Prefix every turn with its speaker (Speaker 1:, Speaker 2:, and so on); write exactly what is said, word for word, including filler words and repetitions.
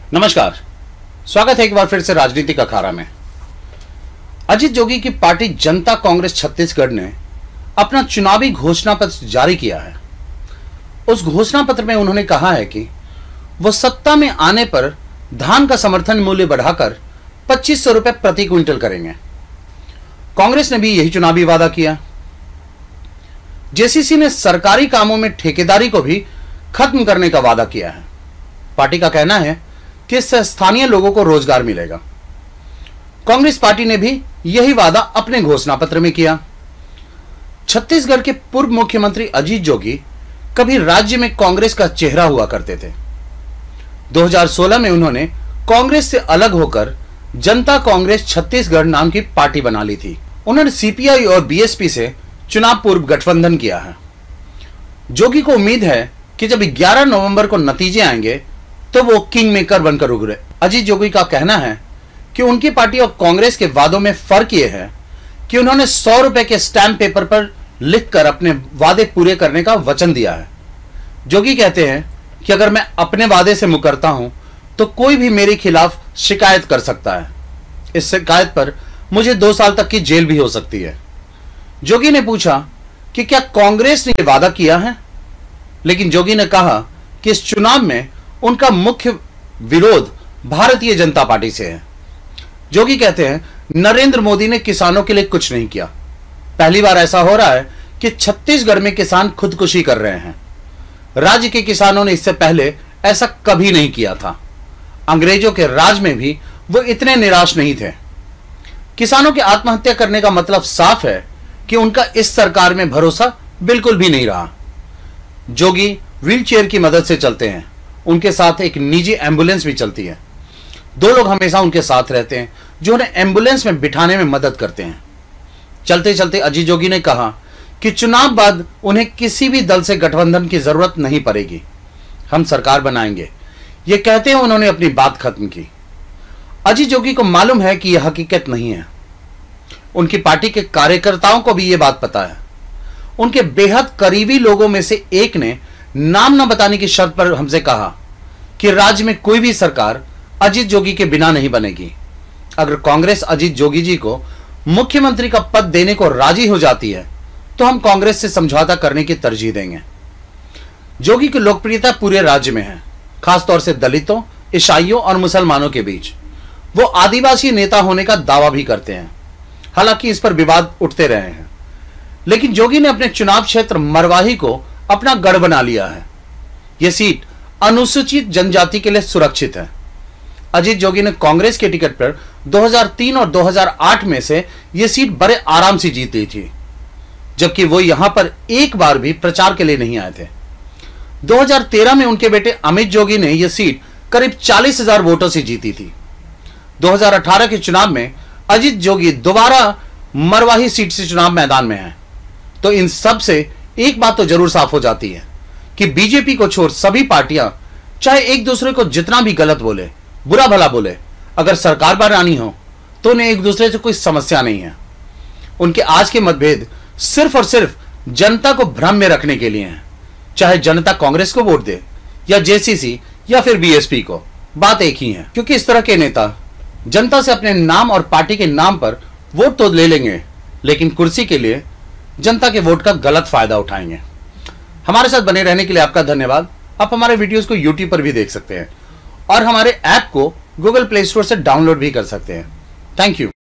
Speaker 1: नमस्कार, स्वागत है एक बार फिर से राजनीतिक अखाड़ा में। अजीत जोगी की पार्टी जनता कांग्रेस छत्तीसगढ़ ने अपना चुनावी घोषणा पत्र जारी किया है। उस घोषणा पत्र में उन्होंने कहा है कि वो सत्ता में आने पर धान का समर्थन मूल्य बढ़ाकर पच्चीस सौ रुपए प्रति क्विंटल करेंगे। कांग्रेस ने भी यही चुनावी वादा किया। जेसीसी ने सरकारी कामों में ठेकेदारी को भी खत्म करने का वादा किया है। पार्टी का कहना है कि इससे स्थानीय लोगों को रोजगार मिलेगा। कांग्रेस पार्टी ने भी यही वादा अपने घोषणा पत्र में किया। छत्तीसगढ़ के पूर्व मुख्यमंत्री अजीत जोगी कभी राज्य में कांग्रेस का चेहरा हुआ करते थे। दो हज़ार सोलह में उन्होंने कांग्रेस से अलग होकर जनता कांग्रेस छत्तीसगढ़ नाम की पार्टी बना ली थी। उन्होंने सीपीआई और बीएसपी से चुनाव पूर्व गठबंधन किया है। जोगी को उम्मीद है कि जब ग्यारह नवंबर को नतीजे आएंगे तो वो किंग मेकर बनकर उभरे। अजीत जोगी का कहना है कि उनकी पार्टी और कांग्रेस के वादों में फर्क यह है कि उन्होंने सौ रुपए के स्टैंप पेपर पर लिखकर अपने वादे पूरे करने का वचन दिया है। जोगी कहते हैं कि अगर मैं अपने वादे से मुकरता हूं तो कोई भी मेरे खिलाफ शिकायत कर सकता है। इस शिकायत पर मुझे दो साल तक की जेल भी हो सकती है। जोगी ने पूछा कि क्या कांग्रेस ने यह वादा किया है, लेकिन जोगी ने कहा कि इस चुनाव में उनका मुख्य विरोध भारतीय जनता पार्टी से है। जोगी कहते हैं नरेंद्र मोदी ने किसानों के लिए कुछ नहीं किया। पहली बार ऐसा हो रहा है कि छत्तीसगढ़ में किसान खुदकुशी कर रहे हैं। राज्य के किसानों ने इससे पहले ऐसा कभी नहीं किया था। अंग्रेजों के राज में भी वो इतने निराश नहीं थे। किसानों के आत्महत्या करने का मतलब साफ है कि उनका इस सरकार में भरोसा बिल्कुल भी नहीं रहा। जोगी व्हीलचेयर की मदद से चलते हैं। उनके साथ एक निजी एम्बुलेंस भी चलती है। दो लोग हमेशा उनके साथ रहते हैं जो उन्हें एम्बुलेंस में बिठाने में मदद करते हैं। चलते चलते अजीत जोगी ने कहा कि चुनाव बाद उन्हें किसी भी दल से गठबंधन की जरूरत नहीं पड़ेगी, हम सरकार बनाएंगे। ये कहते हुए उन्होंने अपनी बात खत्म की। अजीत जोगी को मालूम है कि यह हकीकत नहीं है। उनकी पार्टी के कार्यकर्ताओं को भी यह बात पता है। उनके बेहद करीबी लोगों में से एक ने नाम न बताने की शर्त पर हमसे कहा कि राज्य में कोई भी सरकार अजीत जोगी के बिना नहीं बनेगी। अगर कांग्रेस अजीत जोगी जी को मुख्यमंत्री का पद देने को राजी हो जाती है तो हम कांग्रेस से समझौता करने की तरजीह देंगे। जोगी की लोकप्रियता पूरे राज्य में है, खासतौर से दलितों, ईसाइयों और मुसलमानों के बीच। वो आदिवासी नेता होने का दावा भी करते हैं। हालांकि इस पर विवाद उठते रहे हैं, लेकिन जोगी ने अपने चुनाव क्षेत्र मरवाही को अपना गढ़ बना लिया है। यह सीट अनुसूचित जनजाति के लिए सुरक्षित है। अजीत जोगी ने कांग्रेस के टिकट पर दो हज़ार तीन और दो हज़ार आठ में से यह सीट बड़े आराम से जीत ली थी, जबकि वो यहां पर एक बार भी प्रचार के लिए नहीं आए थे। दो हज़ार तेरह में उनके बेटे अमित जोगी ने यह सीट करीब चालीस हजार वोटों से जीती थी। दो हज़ार अठारह के चुनाव में अजीत जोगी दोबारा मरवाही सीट से चुनाव मैदान में है। तो इन सब से एक बात तो जरूर साफ हो जाती है कि बीजेपी को छोड़ सभी पार्टियां चाहे एक दूसरे को जितना भी गलत बोले, बुरा भला बोले, अगर सरकार बनानी हो तो उन्हें एक दूसरे से कोई समस्या नहीं है। उनके आज के मतभेद सिर्फ और सिर्फ जनता को भ्रम में रखने के लिए हैं। चाहे जनता कांग्रेस को वोट दे या जेसीसी या फिर बीएसपी को, बात एक ही है। क्योंकि इस तरह के नेता जनता से अपने नाम और पार्टी के नाम पर वोट तो ले लेंगे, लेकिन कुर्सी के लिए जनता के वोट का गलत फायदा उठाएंगे। हमारे साथ बने रहने के लिए आपका धन्यवाद। आप हमारे वीडियोस को यूट्यूब पर भी देख सकते हैं और हमारे ऐप को गूगल प्ले स्टोर से डाउनलोड भी कर सकते हैं। Thank you.